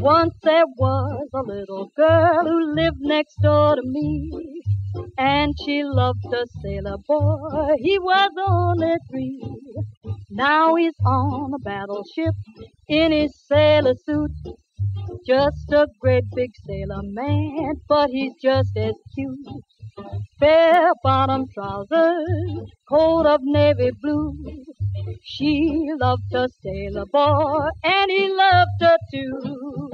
Once there was a little girl who lived next door to me, and she loved a sailor boy. He was only 3. Now he's on a battleship in his sailor suit. Just a great big sailor man, but he's just as cute. Fair bottom trousers, coat of navy blue. She loved a sailor boy, and he loved her too.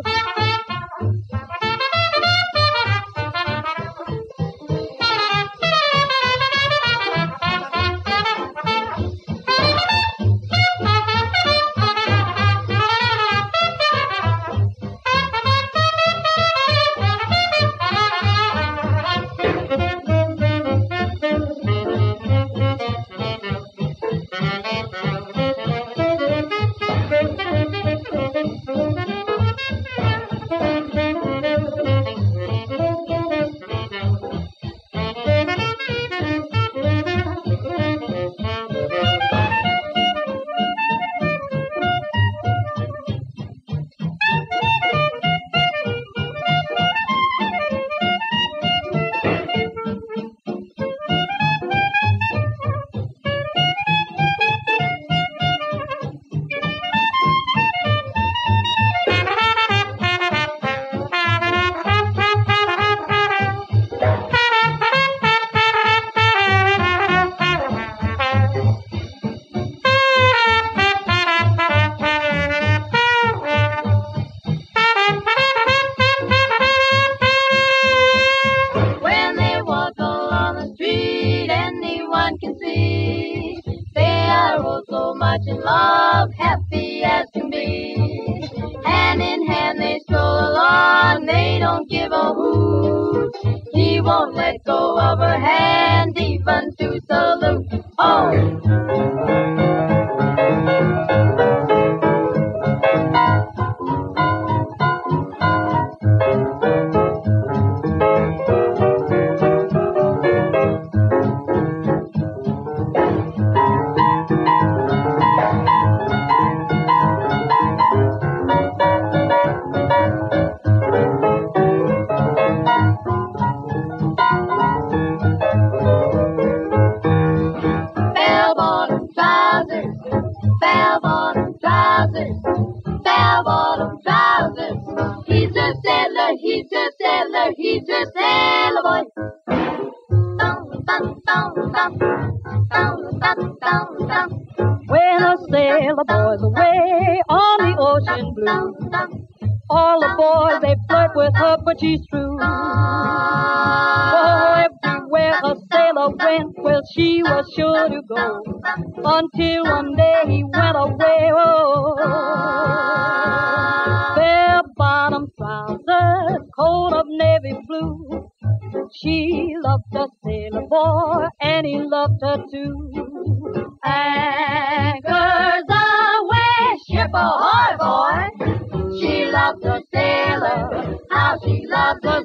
Can see they are all so much in love, happy as can be. Hand in hand they stroll along, they don't give a hoot. He won't let go of her hand, even to salute. Bell-bottom trousers. He's a sailor, he's a sailor, he's a sailor boy. When a sailor boy's away on the ocean blue, all the boys they flirt with her, but she's true. Oh, everywhere a sailor went, well, she was sure to go, until one day he went away. Oh, bell-bottom trousers, coat of navy blue. She loved a sailor boy, and he loved her too. Anchors aweigh, ship ahoy, boy. She loved a sailor, how she loved a